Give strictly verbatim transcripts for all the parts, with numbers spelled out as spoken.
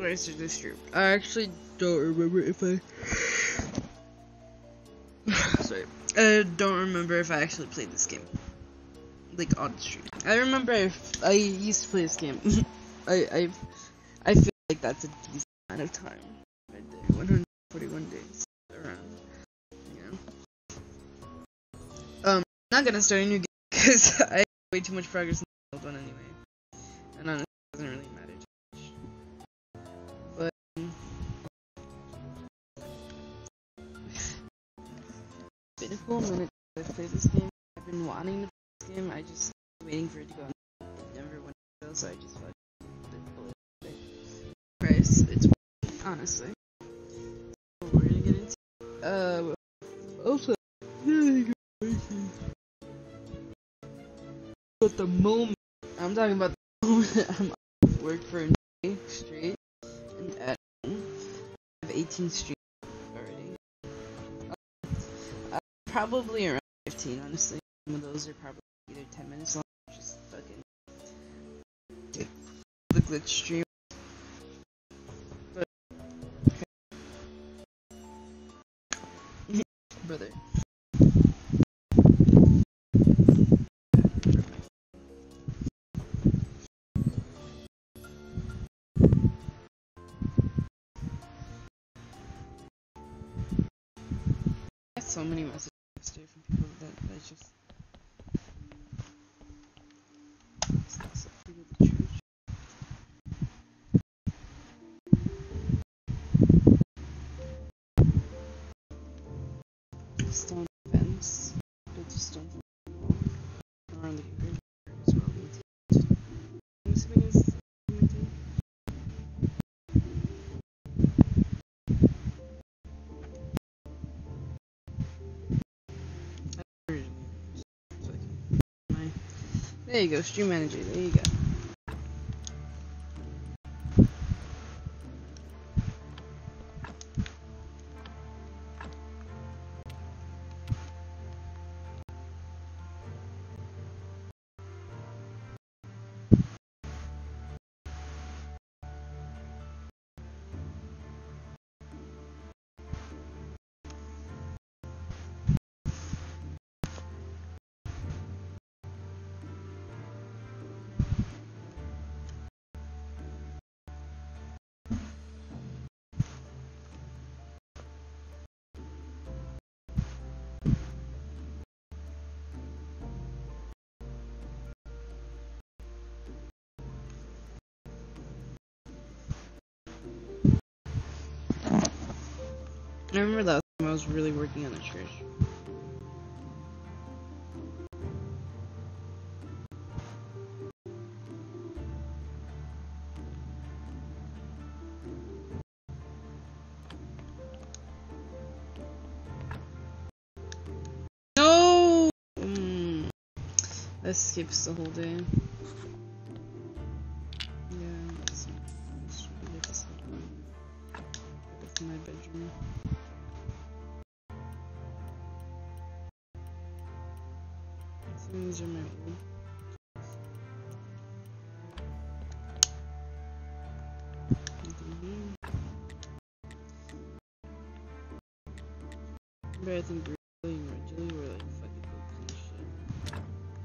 before I started this stream. I actually don't remember if I. Sorry. I don't remember if I actually played this game. Like on stream. I remember if I used to play this game. I I I feel like that's a decent amount of time. Right there. one hundred forty-one days around. Yeah. Um, I'm not gonna start a new game because I have way too much progress in the old one anyway. And honestly, it doesn't really matter too much. But um, it's been a cool minute to play this game. I've been wanting to play this game. I just waiting for it to go. It never went to go, so I just thought it. Price, it's honestly. So we're gonna get into. Uh, also, at the moment, I'm talking about the moment I'm off work for a day straight, and at home, I have eighteen streams already. Uh, probably around fifteen, honestly. Some of those are probably either ten minutes long, or just fucking the glitch stream. But, okay. Brother. I had so many messages yesterday from people that, that just it's not people at the church. Stone fence, built a stone fence around the green as well. I'm assuming it's maintained. There you go, stream manager. There you go. I remember that time I was really working on the church. No! Mm. That skips the whole day. Yeah, just, just really just go to my bedroom. These are my old. But I think Briley and Reggie were like fucking hooks and shit.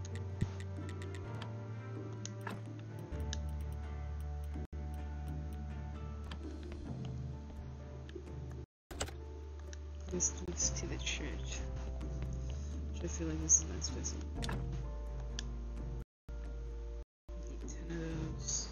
This leads to the church. Which I feel like this is not supposed to be. Need ten of those.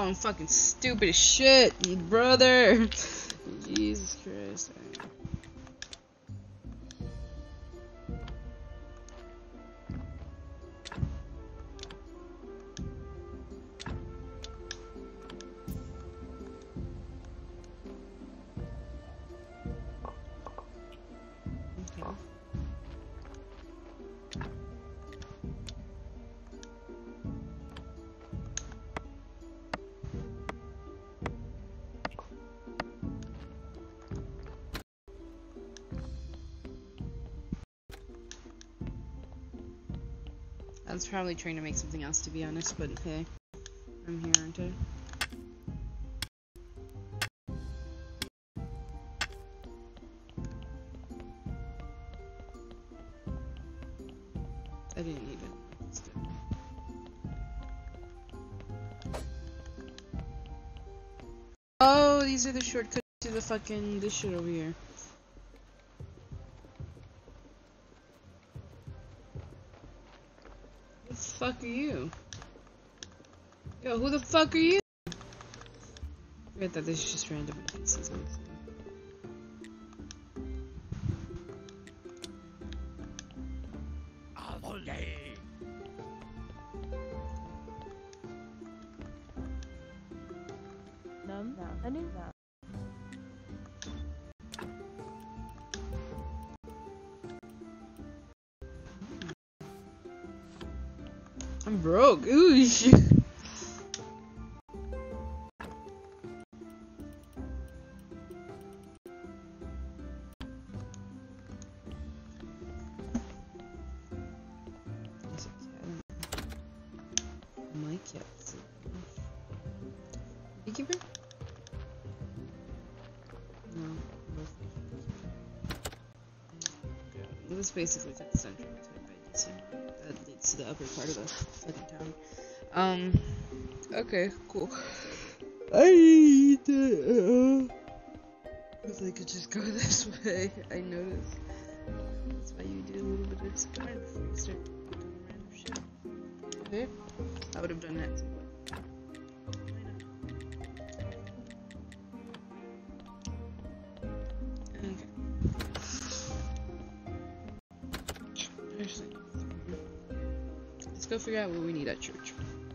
Oh, I'm fucking stupid as shit, brother. Jesus Christ. Okay. I was probably trying to make something else, to be honest, but hey, I'm here, aren't I? I didn't need it. It's good. Oh, these are the shortcuts to the fucking this shit over here. Who the fuck are you? Yo, who the fuck are you? Forget that this is just random N P Cs. Num, anew. I'm broke. Ooh, shit. My cat. Beekeeper? No. Yeah, this is basically like the center between Vegas and that leads to the upper part of the fucking town. Um. Okay, cool. I need to. Uh, if I could just go this way, I noticed. That's why you do a little bit of exploring before you start doing random shit. Okay? I would have done that too. Okay. Actually, let's go figure out what we need at church.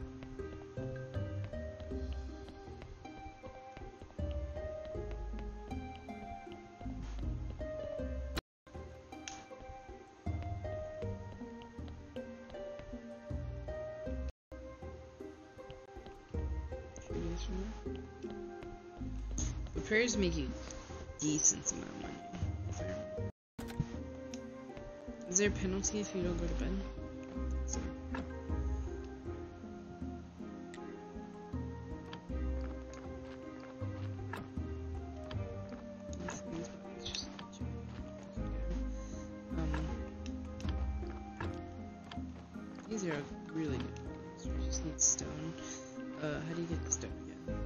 The prayers make you decent amount of money. If I remember. Is there a penalty if you don't go to bed? So. Um, these are really good. So we just need stone. Uh, how do you get the stone again?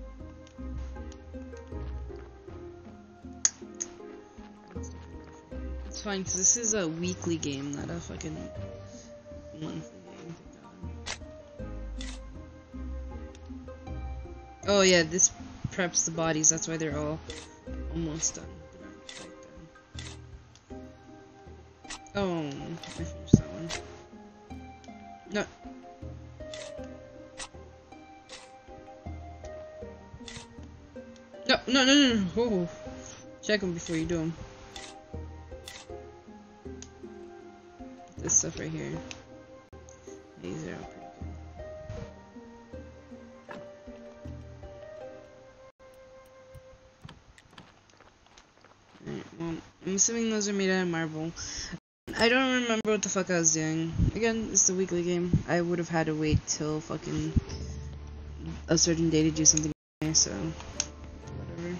It's fine, because this is a weekly game, not a fucking monthly game. Oh yeah, this preps the bodies, that's why they're all almost done. They're not quite done. Oh, I finished that one. No. No, no, no, no, no. Oh. Check them before you do them. This stuff right here. These are all pretty good. Alright, well, I'm assuming those are made out of marble. I don't remember what the fuck I was doing. Again, it's a weekly game. I would have had to wait till fucking a certain day to do something, so whatever.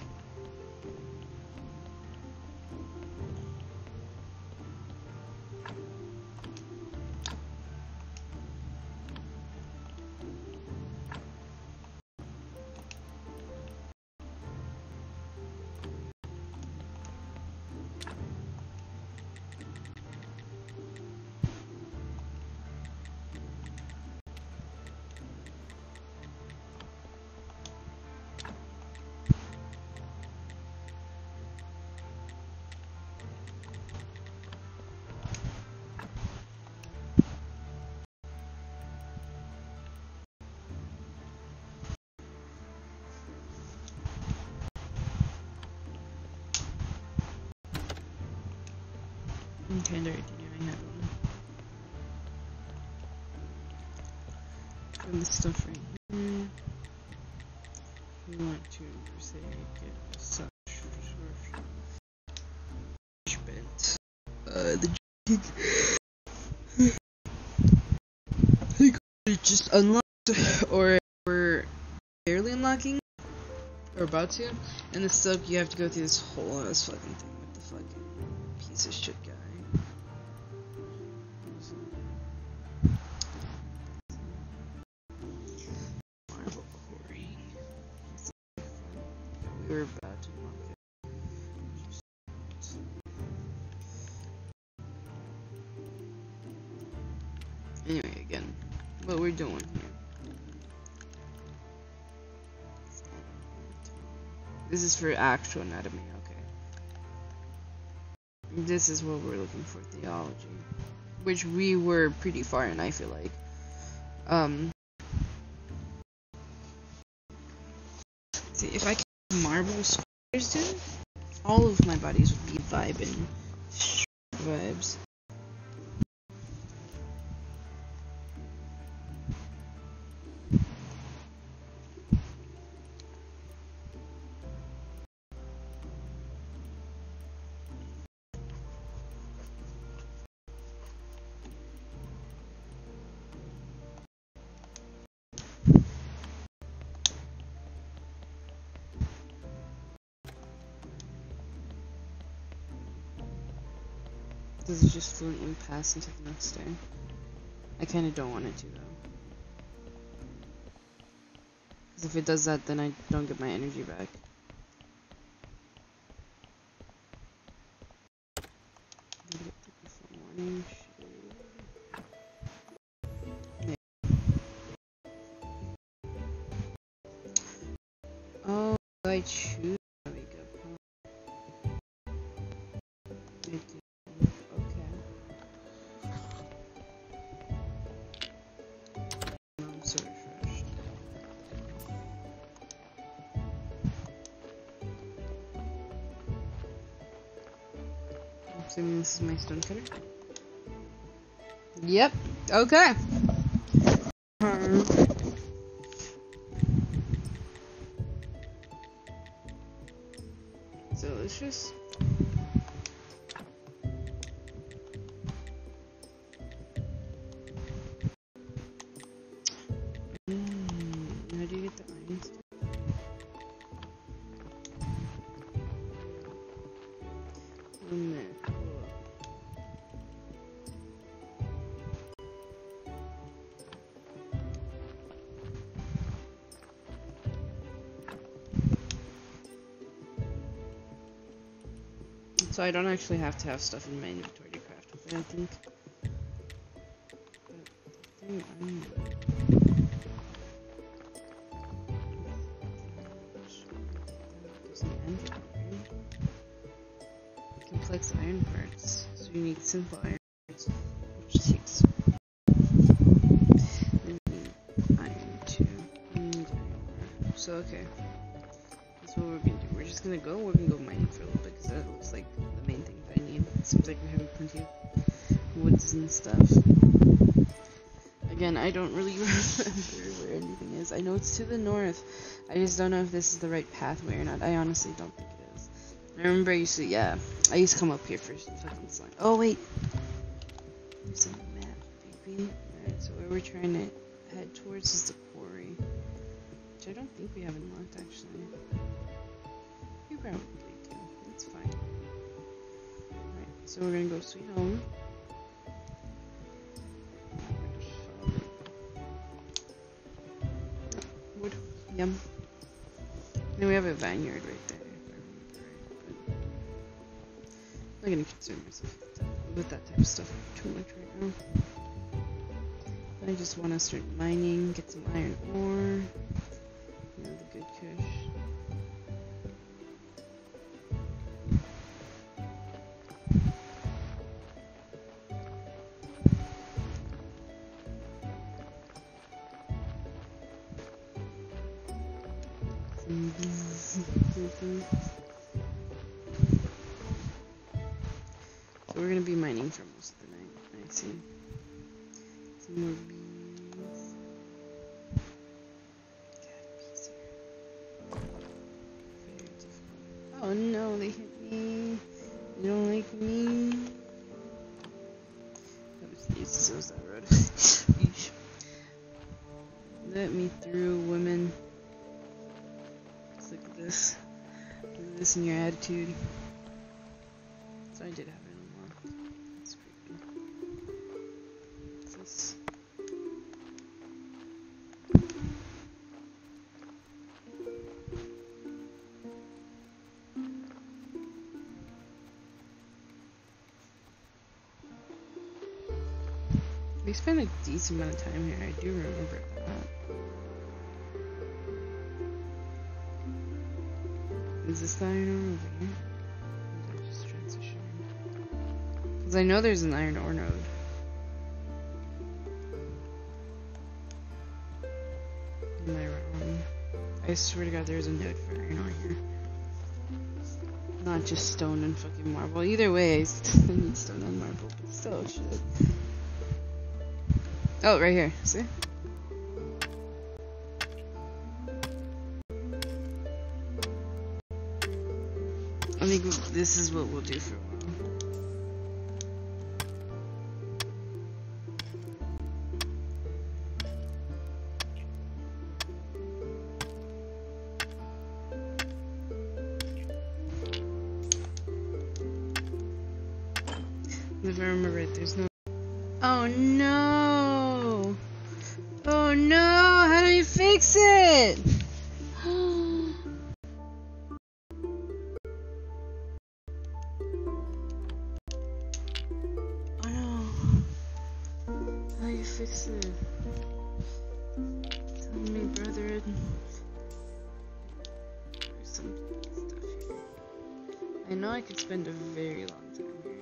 kinda already knew I had one. And the stuff right here. We want to say get such sort of bent. Uh, the it just unlocked, or we're barely unlocking, or about to. And the silk, you have to go through this whole ass fucking thing with the fucking piece of shit guy. Marble quarrying. We were about to unlock it. Anyway, again, what we're doing here. This is for actual anatomy, okay. This is what we're looking for, theology. Which we were pretty far in, I feel like. Um, see, if I can marble squares too, all of my bodies would be vibing. Vibes. Does it just fluently pass into the next day? I kind of don't want it to, though. Because if it does that, then I don't get my energy back. Oh, I choose to wake up, huh? I do. Okay. I'm so refreshed. I'm assuming this is my stone cutter. Yep. Okay. Um, so let's just. Mm, how do you get the iron stuff? One minute. So I don't actually have to have stuff in my inventory to craft with it, I think. But the thing I'm complex iron parts, so you need simple iron parts, which takes then you need iron too. You need iron. So okay, that's what we're gonna do. We're just gonna go. We're gonna go mining for a little bit because that looks like the main thing that I need. It seems like we have plenty of woods and stuff. Again, I don't really remember where anything is. I know it's to the north. I just don't know if this is the right pathway or not. I honestly don't think it is. I remember I used to, yeah, I used to come up here for some fucking slime. Oh, wait. There's a map, baby. Alright, so where we're trying to head towards is the quarry. Which I don't think we have unlocked, actually. We probably do. That's fine. Alright, so we're gonna go sweet home. Wood. Yum. And we have a vineyard right there. I'm not gonna concern myself with that type of stuff too much right now. I just want to start mining, get some iron ore, you know, the good kush. So we're gonna be mining for most of the night. I see. Some more bees. God, bees here. Very difficult. Oh no, they hit me. They don't like me. Jesus, so was that road. Yeesh. Let me through, women. Let's look at this. Look at this in your attitude. So I did have it unlocked. That's pretty good. What's this? We spent a decent amount of time here. I do remember that. Is this the iron ore over here? Or is that just transitioning? Because I know there's an iron ore node. Am I wrong? I swear to God, there's a node for iron ore here. Not just stone and fucking marble. Either way, I still need stone and marble, but still, shit. Oh, right here. See? I think this is what we'll do for a while. If I remember right, there's no... Oh no! Oh no! How do you fix it? Oh no! How do you fix it? Tell me, brethren. There's some stuff here. I know I could spend a very long time here.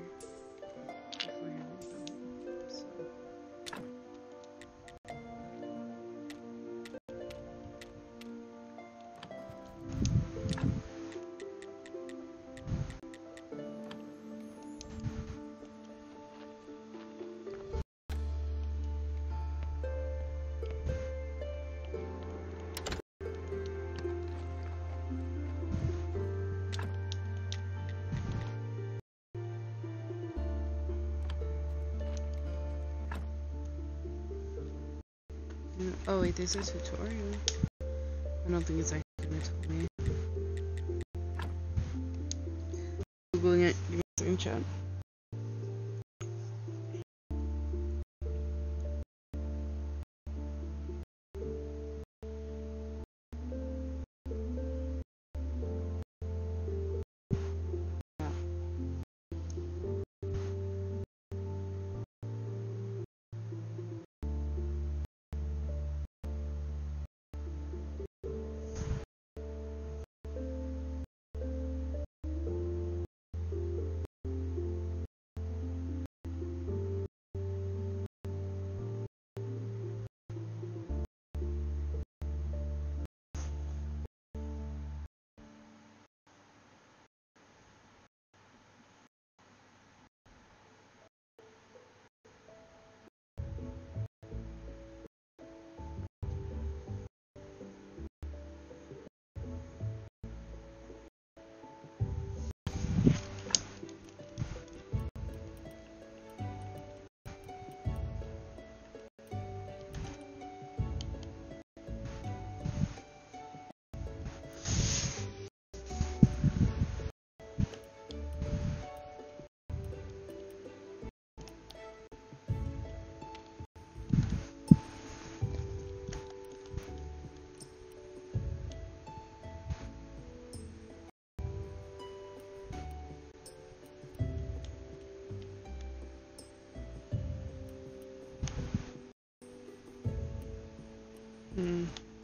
Oh wait, there's a tutorial. I don't think it's actually gonna tell me. Googling it. Give me a second, chat. Hmm.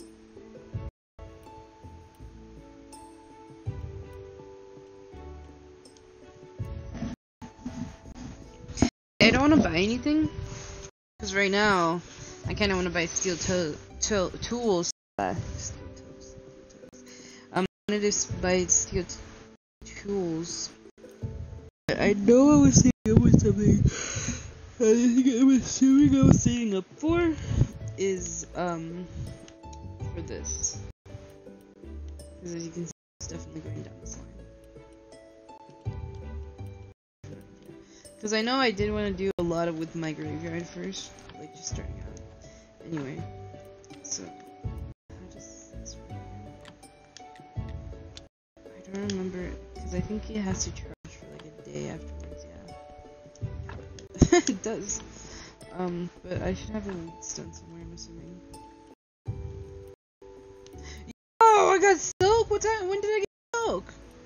I don't want to buy anything because right now I kind of want to buy steel to to tools. Uh, steel tools, steel tools. Um, I wanted to buy steel tools. I know I was thinking I was something I think I'm assuming I was saving up for is um for this. Because as you can see, it's definitely going down this line. Because I know I did want to do a lot of with my graveyard first, like just starting out. Anyway, so how does this work again? I don't remember, because I think it has to charge for like a day afterwards, yeah. It does. Um, but I should have a lead done somewhere, I'm assuming. Oh, I got silk! What time? When did I get silk?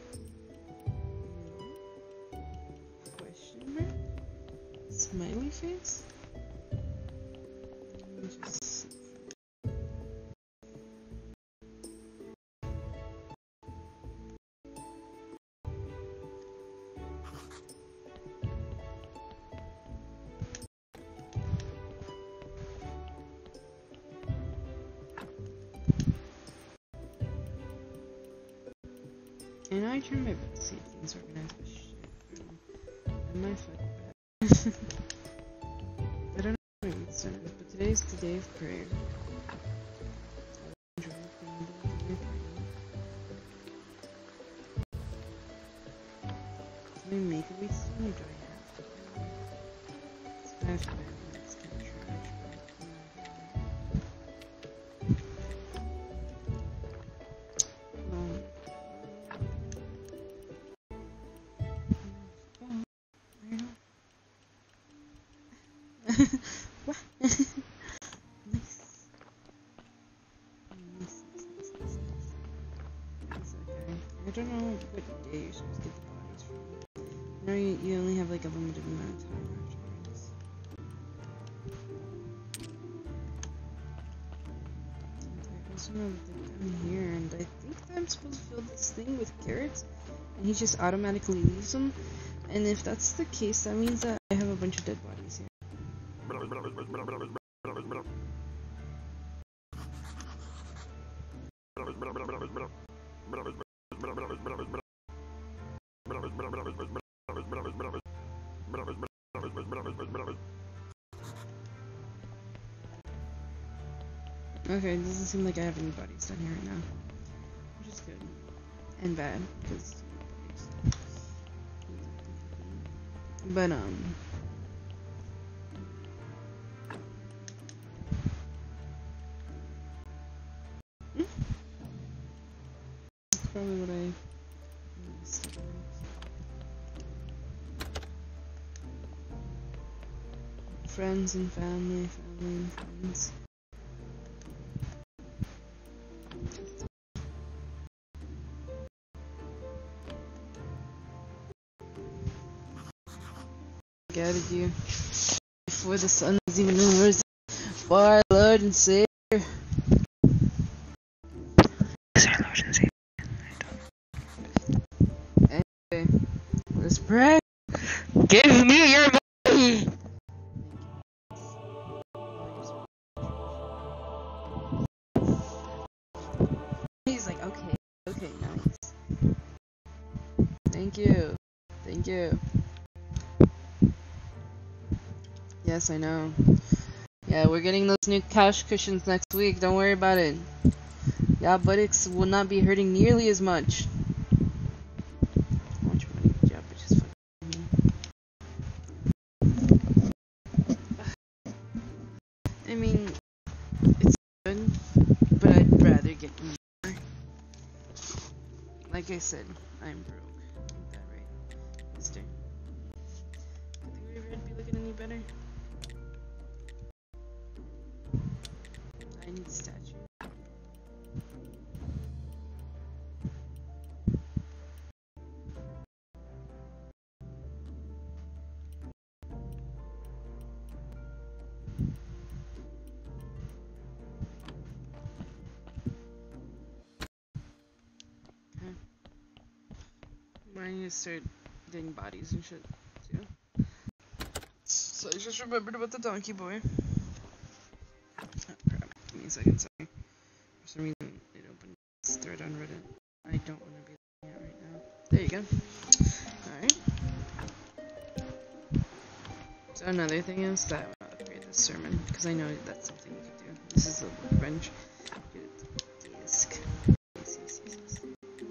Question mark? Smiley face? Let me just... I know I turned my best to see if things organized, but shit, bro. I might fuck bad. I don't know what it's done, but today's the day of prayer. I enjoy praying, but I'm praying. Can I make a weed stone, or do I have to? It's kind of bad, it's kind of trash, but um, what? Nice. Nice, nice, nice, nice, nice. It's okay. I don't know what day you're supposed to get the bodies from. I know you, you only have like a limited amount of time afterwards. I also know that they're down here, and I think that I'm supposed to fill this thing with carrots, and he just automatically leaves them. And if that's the case, that means that I have a bunch of dead bodies here. Okay, it doesn't seem like I have any bodies down here right now, which is good and bad because but um that's probably what I friends and family, family and friends. Gathered you before the sun is even risen, for our Lord and Savior. Is our Lord and Savior? Anyway, let's pray. Give me your body. He's like, okay, okay, nice. Thank you, thank you. Yes, I know. Yeah, we're getting those new couch cushions next week. Don't worry about it. Yeah, buttocks will not be hurting nearly as much. How much money did you have? Which is fucking. I mean, it's good, but I'd rather get more. Like I said, I'm broke. Ain't that right, mister? I think we would be looking any better. I need a statue. Okay. I need to start getting bodies and shit, too. So I just remembered about the donkey boy. Oh crap. Give me a second, sorry. For some reason, it opened this thread on Reddit. I don't want to be looking at right now. There you go. Alright. So another thing is that I want to upgrade this sermon, because I know that's something you could do. This is a workbench. Get it. Disc. Yes, yes, yes, yes.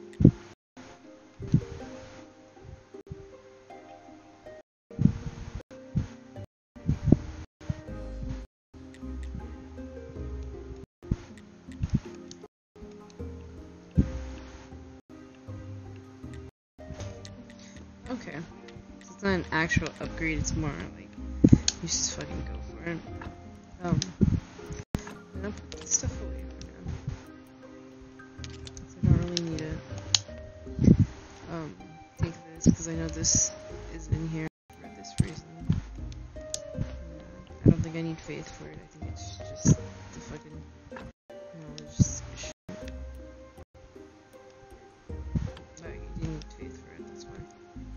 Okay. So it's not an actual upgrade, it's more like you just fucking go for it. Um I'm gonna put this stuff away for now. So I don't really need it. Um take this because I know this is in here for this reason. Yeah, I don't think I need faith for it. I think it's just the fucking knowledge shit. No, you didn't need faith for it, that's why.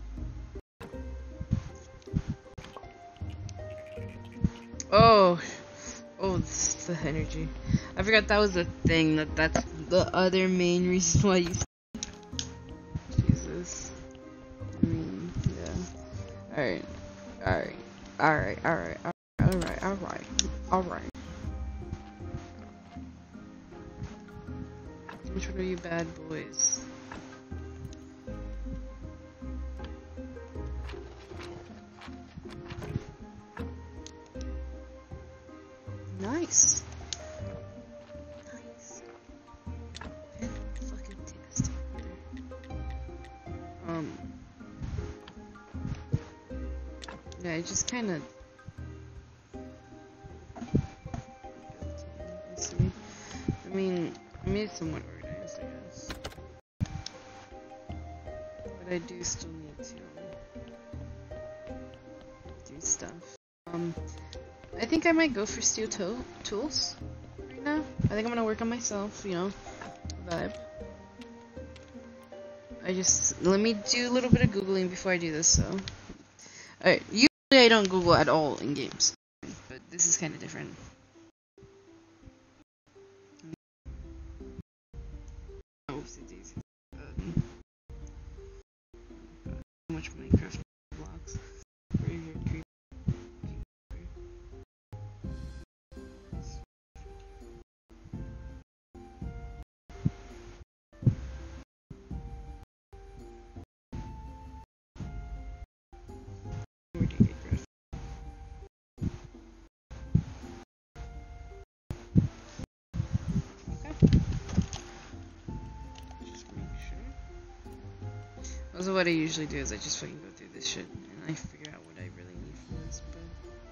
Oh, oh, it's the energy. I forgot that was the thing. That that's the other main reason why you. Jesus. I mean, yeah. All right, all right, all right, all right, all right, all right, all right. Which one are you bad boys? Nice. Nice. Fucking tastic. Um. Yeah, it just kind of. See. I mean, I made it somewhat organized, I guess. But I do still need to do stuff. Um. I think I might go for steel to tools right now. I think I'm gonna work on myself, you know, vibe. I just, let me do a little bit of Googling before I do this, so. Alright, usually I don't Google at all in games, but this is kind of different. Oopsie daisy. Um, how much Minecraft blocks? Graveyard creep. Where do you get graph? Okay. Just make sure. Also, what I usually do is I just fucking go through this shit and I figure out what I really need from this, but.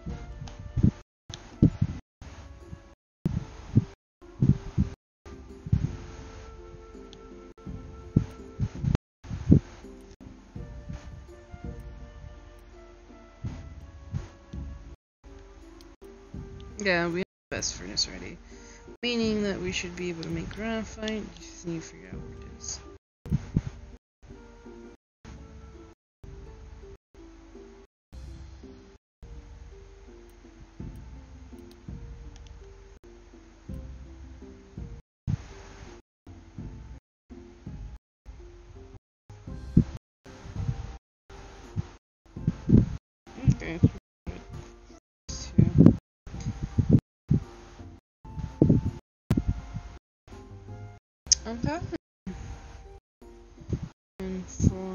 Yeah, we have the best furnace ready. Meaning that we should be able to make graphite, just need to figure out what it is. Okay. Okay. And for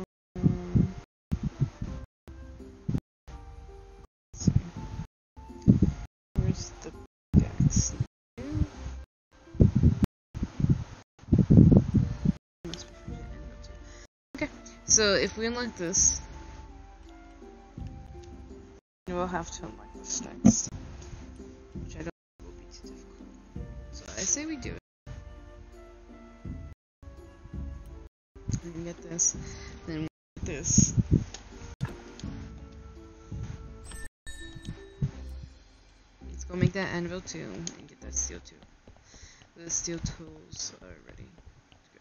let's see. Where's the pickaxe? Okay. So if we unlock this, we'll have to unlock this next. Which I don't think will be too difficult. So I say we do it. We can get this, then we get this. Let's go make that anvil too, and get that steel too. The steel tools are ready to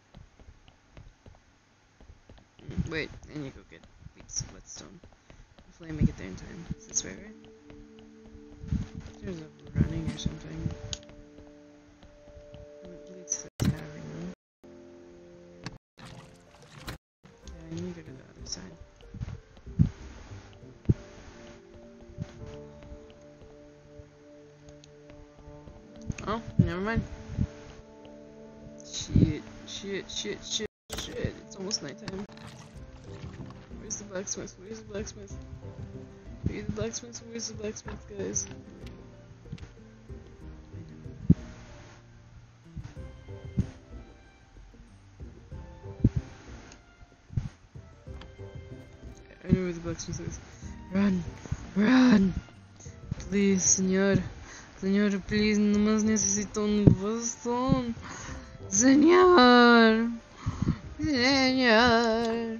go. Mm, wait, and you go get beats of whetstone. Hopefully I make it there in time. Is this way, right? There's a running or something. It leads to the tavern, no? Yeah, I need to go to the other side. Oh, never mind. Shit, shit, shit, shit, shit. It's almost nighttime. Where's the blacksmith? Where's the blacksmith? Where's the blacksmith? Where's the blacksmith, guys? I know where the blacksmith is. Run! Run! Please, señor. Señor, please, nomás necesito un bastón. Señor. Señor.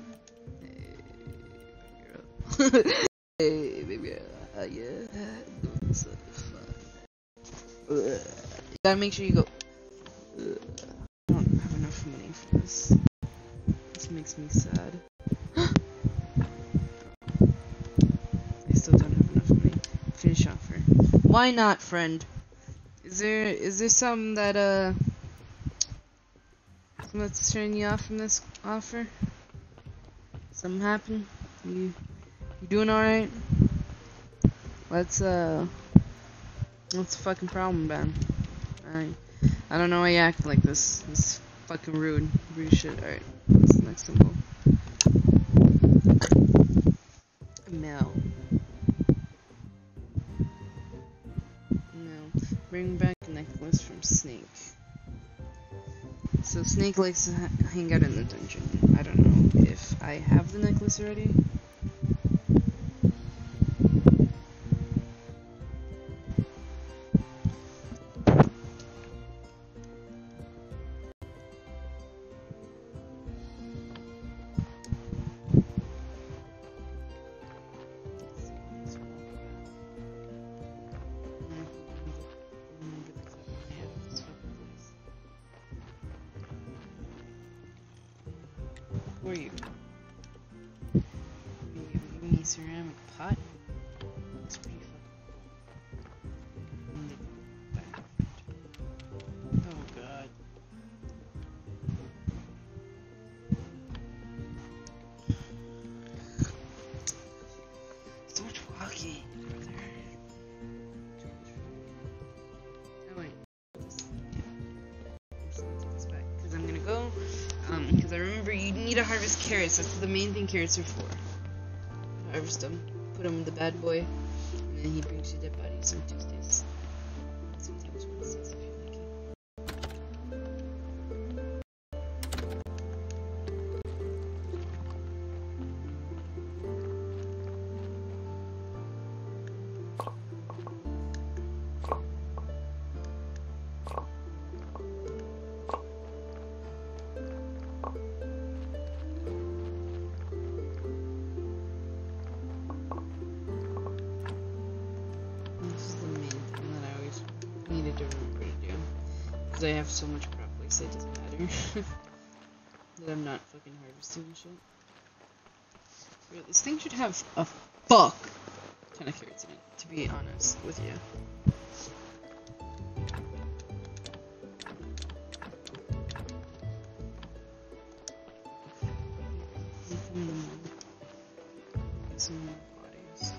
Hey, baby. Uh, yeah. It's so fun. You gotta make sure you go. Ugh. I don't have enough money for this. This makes me sad. I still don't have enough money. Finish offer. Why not, friend? Is there is there something that uh something that's turning you off from this offer? Something happened? You you doing all right? What's uh what's the fucking problem, man? I I don't know why you act like this. It's fucking rude. Rude shit. All right. What's the next symbol? Mel. No. Bring back a necklace from Snake. So Snake likes to ha hang out in the dungeon. I don't know if I have the necklace already. Who are you? You giving me a ceramic pot? It's pretty fucking cool. Oh god. So much walking. Oh wait. This back because I'm gonna go. Um, because I remember you need to harvest carrots. That's the main thing carrots are for. Harvest them, put them in the bad boy, and then he brings you dead bodies on Tuesdays. Sometimes Wednesdays if you like it. To remember to do because I have so much crop waste it doesn't matter that I'm not fucking harvesting and shit. Bro, this thing should have a fuck ton of carrots in it, to be honest with you. Some more bodies.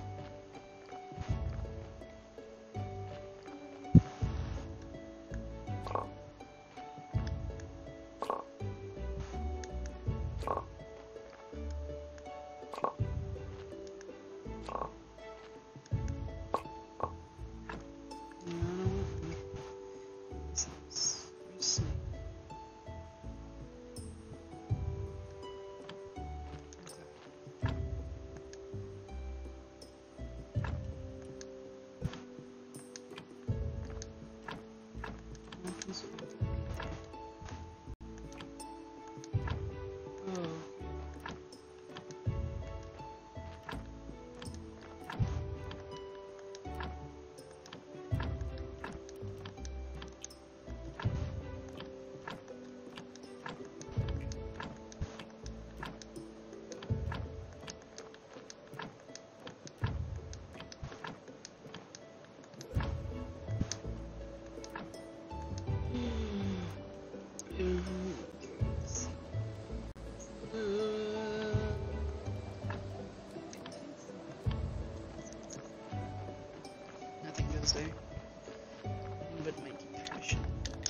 Nothing goes there. But my computer. shit.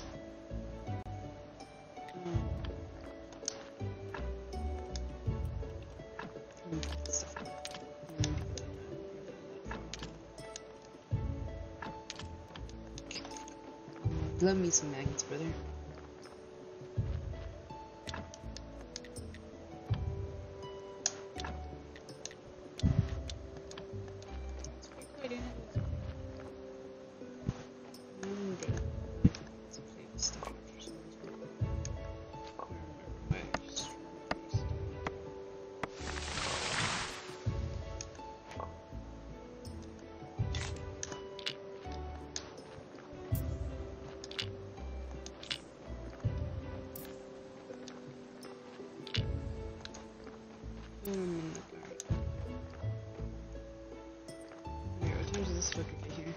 Um, let me put this stuff out. Um, Love me some maggots, brother. This fucker get here.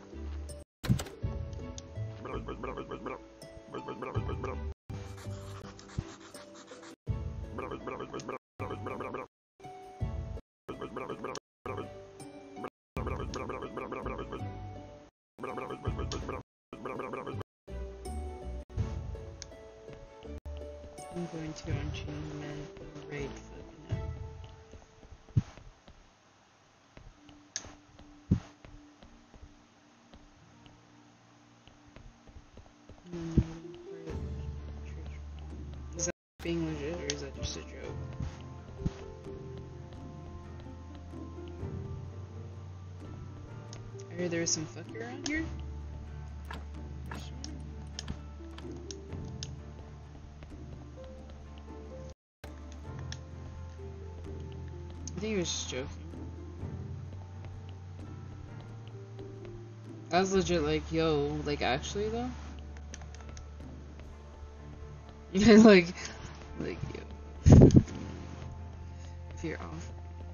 I'm going to go and change the man raid fucking now. Is that being legit or is that just a joke? I heard there was some fucker around here. I think he was just joking. I was legit like, yo, like actually though? like, like, yo. If you're off.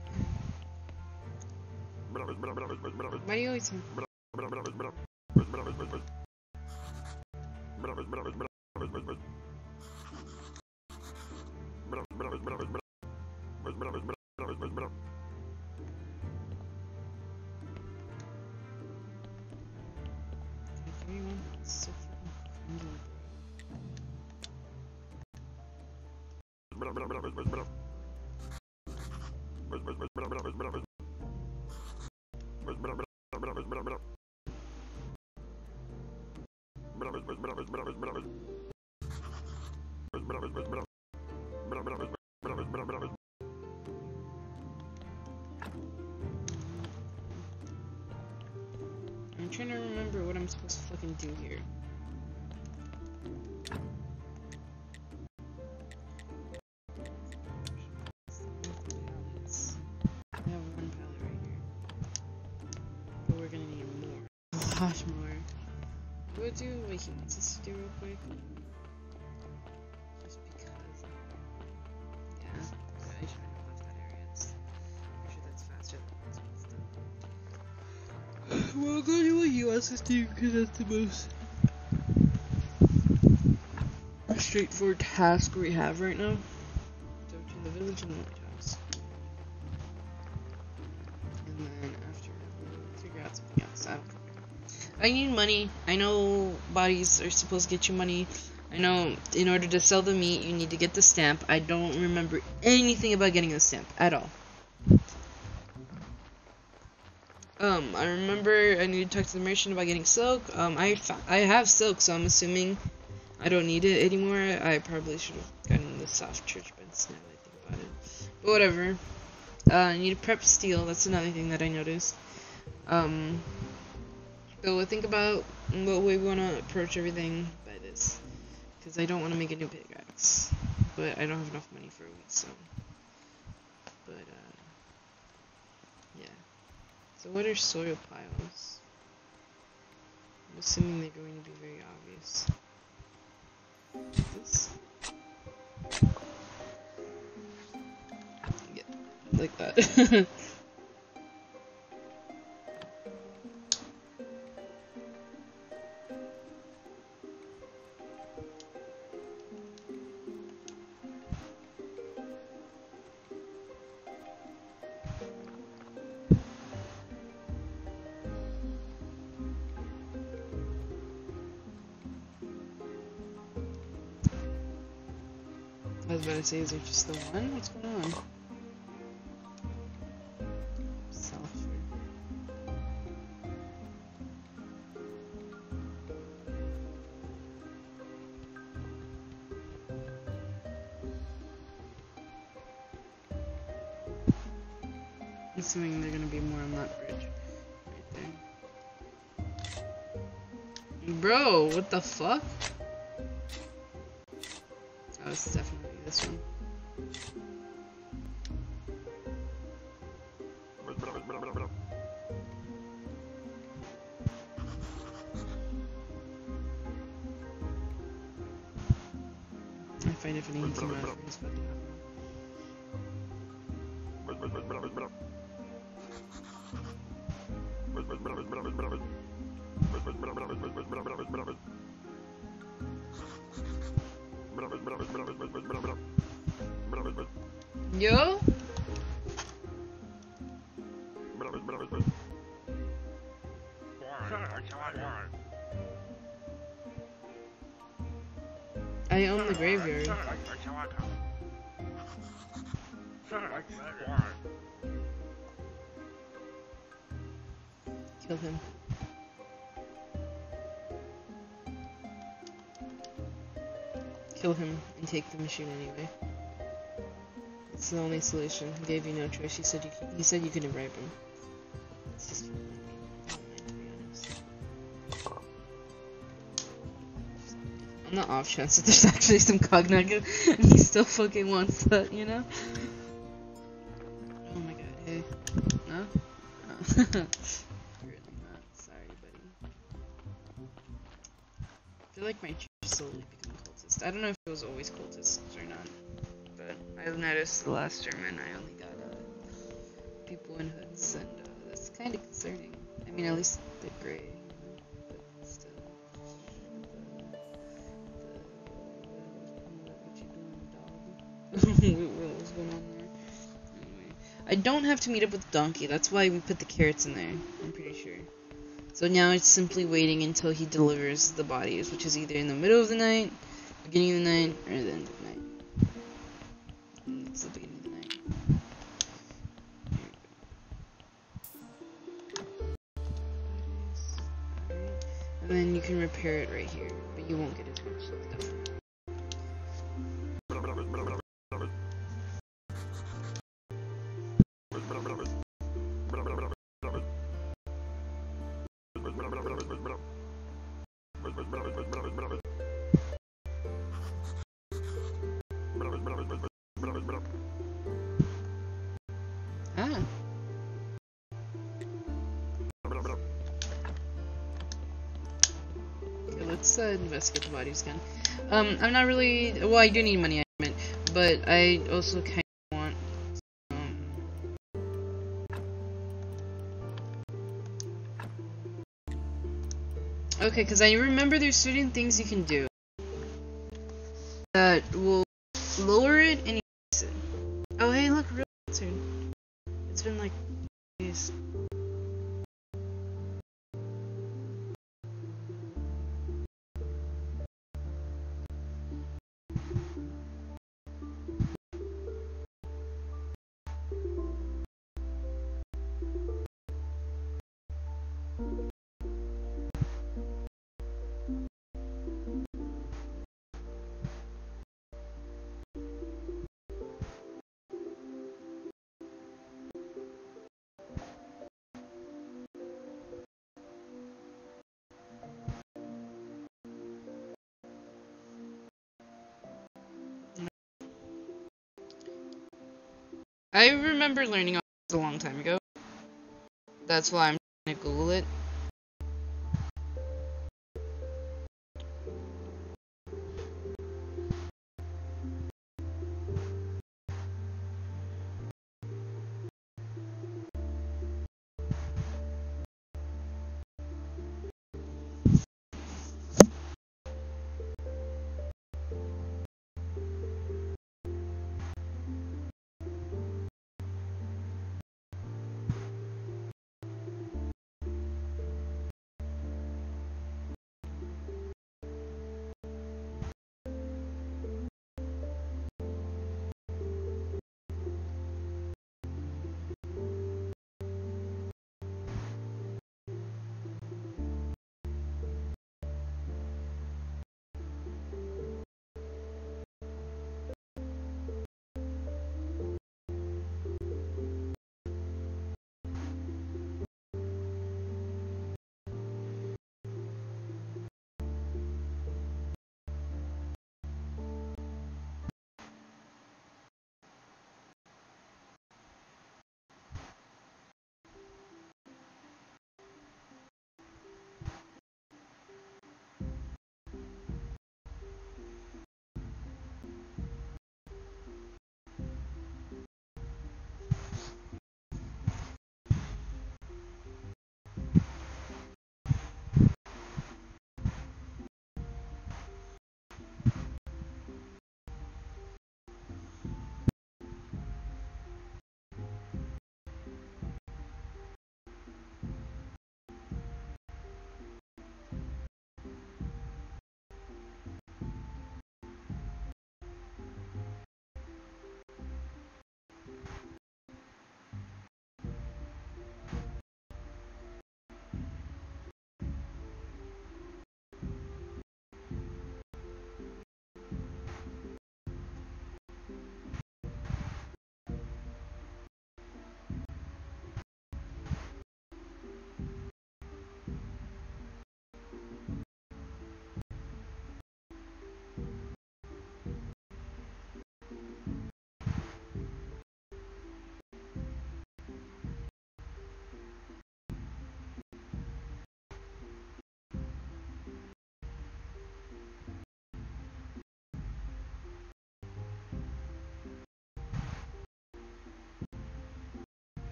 Why do you always say? So I'm trying to remember what I'm supposed to fucking do here. I have one pallet right here. But we're gonna need more. A lot more. We'll do what he wants us to do real quick. Just because. Yeah. I should know what that area is. I'm sure that's faster than what's supposed to. We'll go do what he wants us to do because that's the most straightforward task we have right now. Go to the village and the lighthouse. And then after, we'll figure out something else. I don't know. I need money. I know bodies are supposed to get you money. I know in order to sell the meat, you need to get the stamp. I don't remember anything about getting the stamp at all. Um, I remember I need to talk to the merchant about getting silk. Um, I, I have silk, so I'm assuming I don't need it anymore. I probably should have gotten the soft church beds now that I think about it. But whatever. Uh, I need to prep steel. That's another thing that I noticed. Um... So we'll think about what way we want to approach everything by this, because I don't want to make a new pickaxe, but I don't have enough money for a week, so, but, uh, yeah. So what are soil piles? I'm assuming they're going to be very obvious. This? Yeah, like that. was about to say, is there just the one? What's going on? Self. I'm assuming they're gonna be more on that bridge. Right there. Bro, what the fuck? Oh, it's definitely this one. I find it funny he came out for his fucking Yo? I own the graveyard. Kill him. Kill him and take the machine anyway. It's the only solution. He gave you no choice. He said you. He said you couldn't bribe him. It's just. I don't mind, to be honest. On the off chance that there's actually some cognac and he still fucking wants that, you know? Oh my god, hey. No? No. Really not. Sorry, buddy. I feel like my church is slowly becoming cultist. I don't know if it was always cultist or not, but I've noticed the last sermon I only got uh, people in hoods, and uh, that's kind of concerning. I mean, at least they're gray, but still. What was going on there? Anyway, I don't have to meet up with the donkey. That's why we put the carrots in there. I'm pretty sure. So now it's simply waiting until he delivers the bodies, which is either in the middle of the night, beginning of the night, or the end of the night. And it's the beginning of the night. And then you can repair it right here, but you won't get as much stuff. Ah. Okay, let's uh, investigate the bodies again. Um, I'm not really. Well, I do need money, I meant, but I also kind of want. Um, okay, because I remember there's certain things you can do that will lower it and increase it. Oh, hey, look, real soon. It's been like days. I remember learning all this a long time ago. That's why I'm trying to Google it.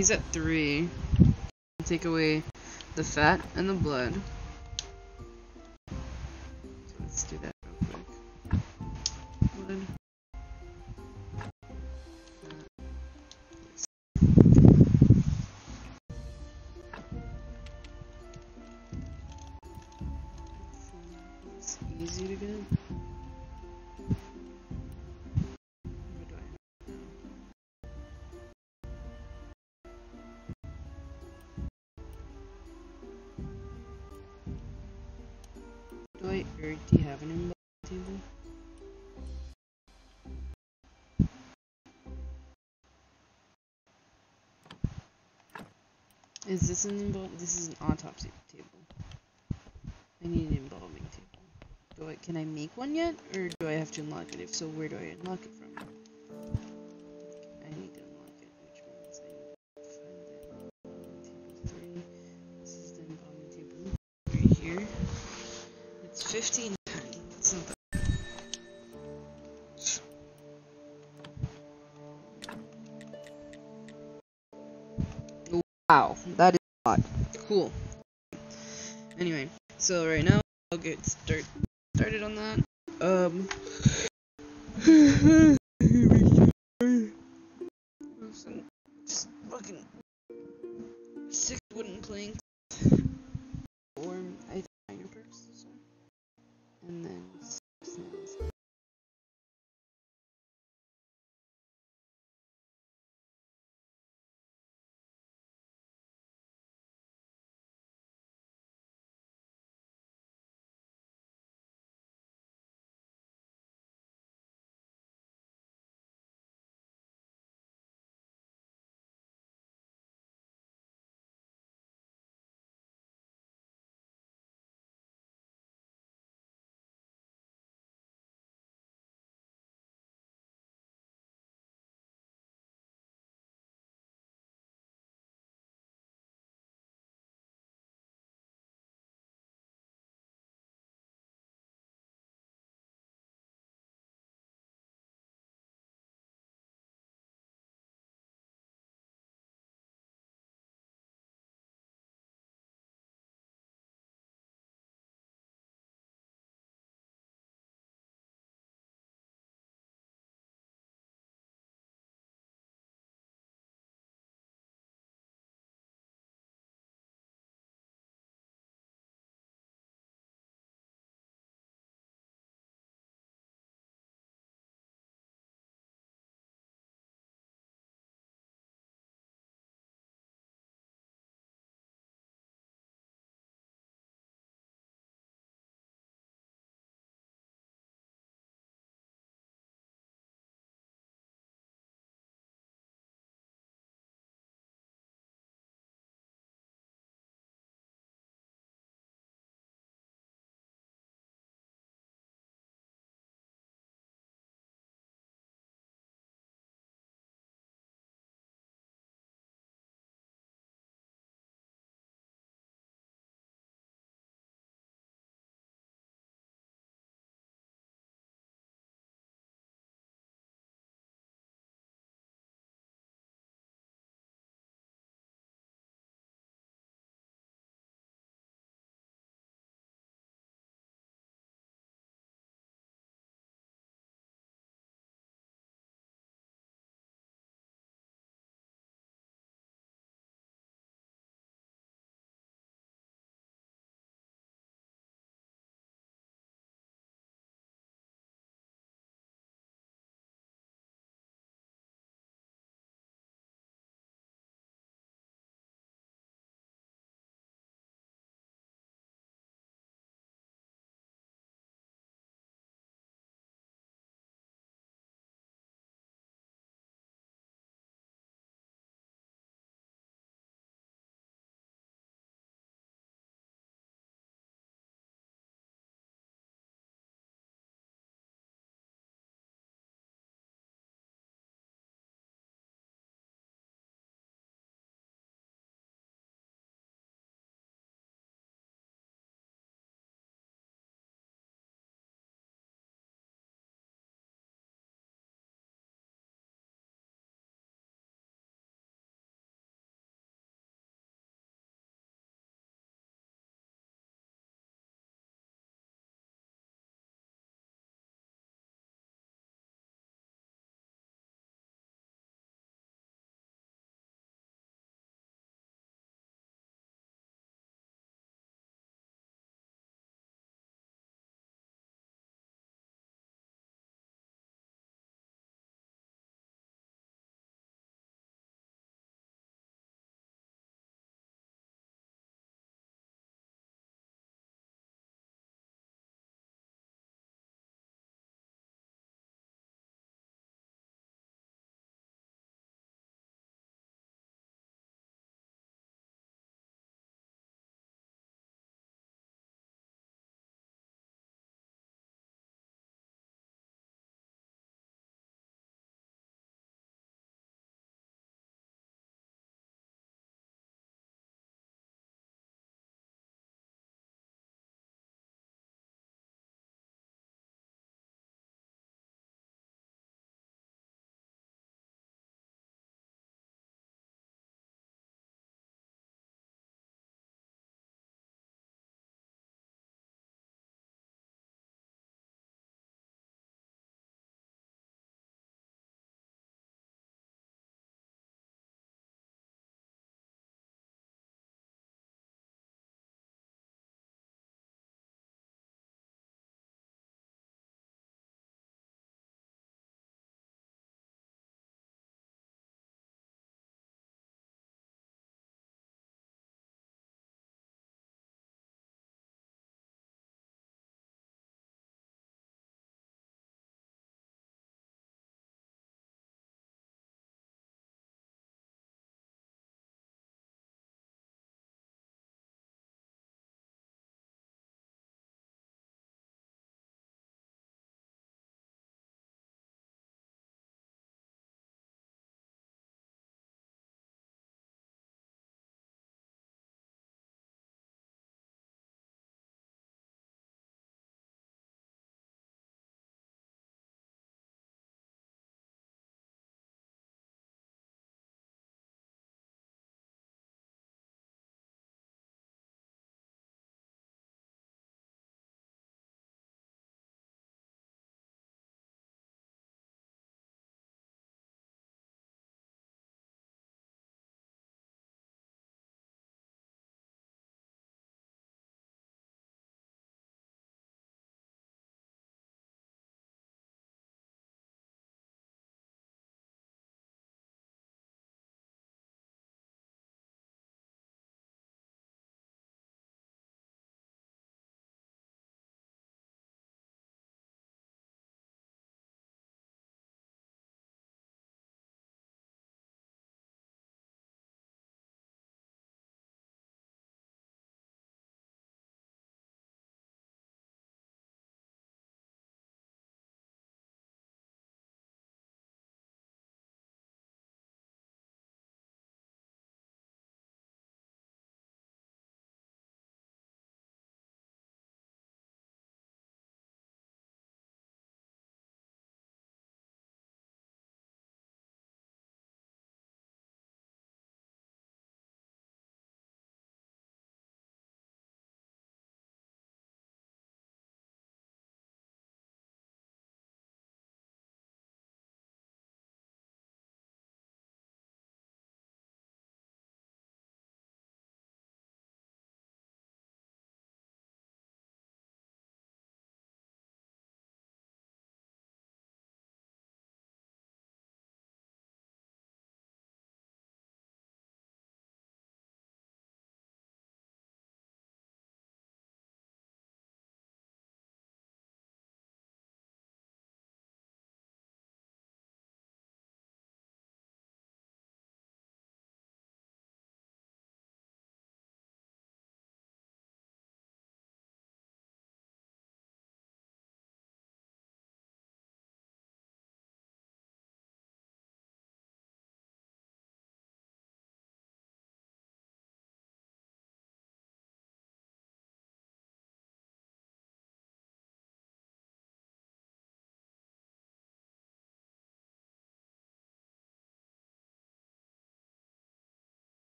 he's at three. Take away the fat and the blood. So let's do that real quick. Blood. It's easy to get. Where do I have it now? Do I already have an inbox table? Is this an invol- This is an autopsy table. I need an embalming table. Do I, can I make one yet, or do I have to unlock it? If so, where do I unlock it from? I need to unlock it, which means I need to find the embalming table three. This is the embalming table right here. It's fifteen ten. It's not that. Wow, that is a lot. Cool. Anyway, so right now I'll get start started on that. Um.